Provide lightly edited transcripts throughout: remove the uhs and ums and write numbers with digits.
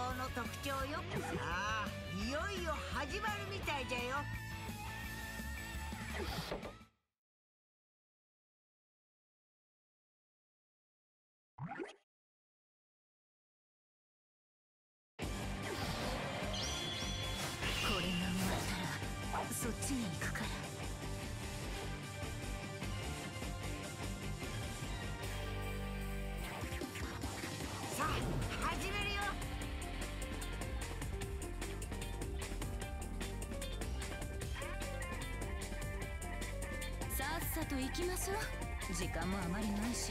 の特徴よ。さあ、いよいよ始まるみたいじゃよ。 これが終わったらそっちに行くから。 さあ始めるよ。 さっさと行きましょう。時間もあまりないし。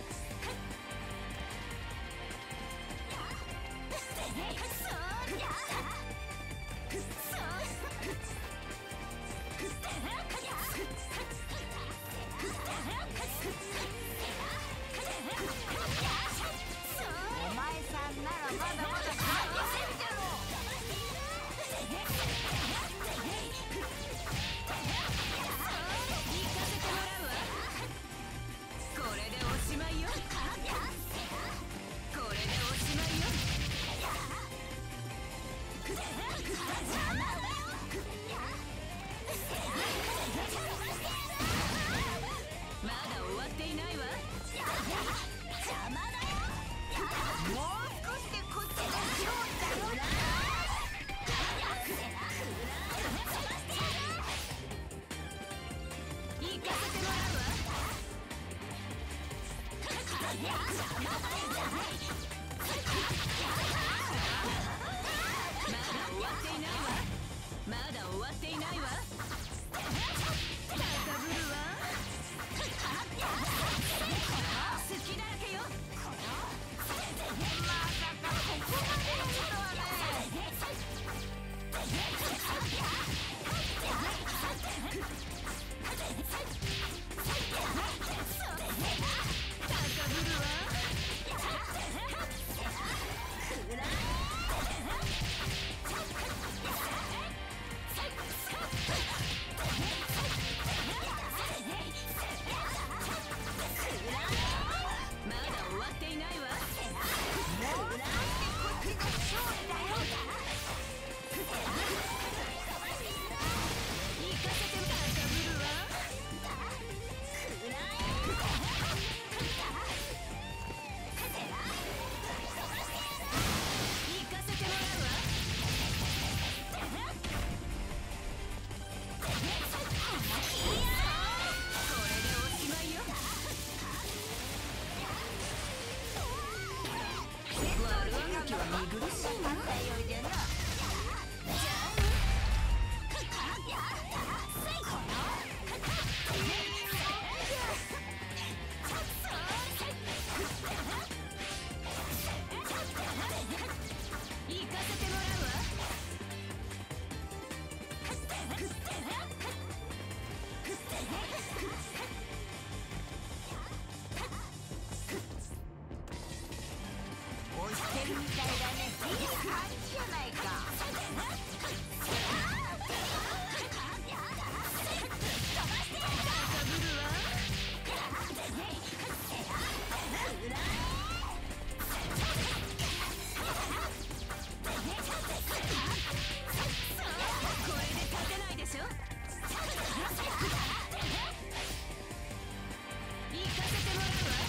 お前さんならまだまだ勝てるじゃろう。 行かせてもらうわ。これでおしまいよ。これでおしまいよ。まだ終わっていないわ。 もう少しでこっちが勝利だよ。 行かせてもらうわ。まだ終わっていないわ。高ぶるわ。好きだらけよ。 まさかここまでやるとはね。 高ぶるわ。まだ終わっていないわ。 もう少しでこっちが勝利だよ。 行かせて高ぶるわ。行かせてもらうわ。これでおしまいよ。悪あがきは見苦しいな。 あったようじゃな。 行かせてもらうわ。 押してるみたいだね。いい感じじゃないか。 高ぶるわ。これで勝てないでしょ。行かせてもらうわ。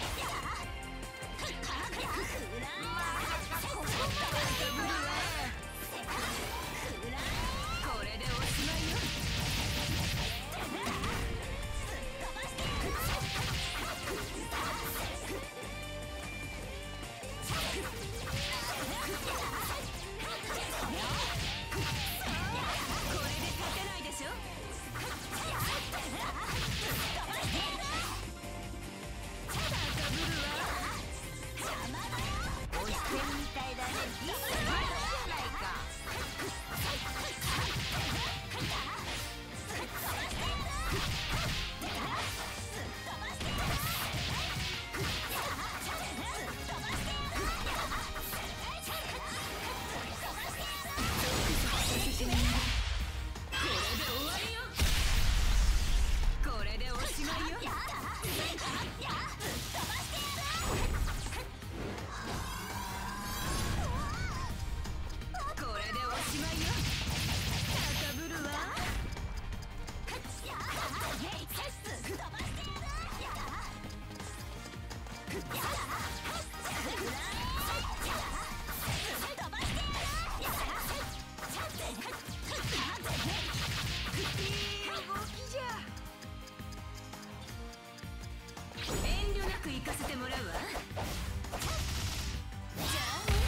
まさかここまでやるとはね。 これでおしまいよ。これで勝てないでしょ。高ぶるわ。 押してるみたいだね。いい感じじゃないか。 これでおしまいよ。 かせてもらうわ。じゃあね。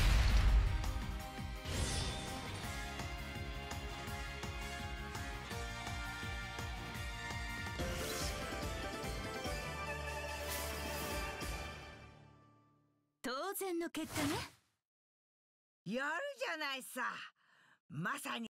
当然の結果ね。 やるじゃないさ。まさに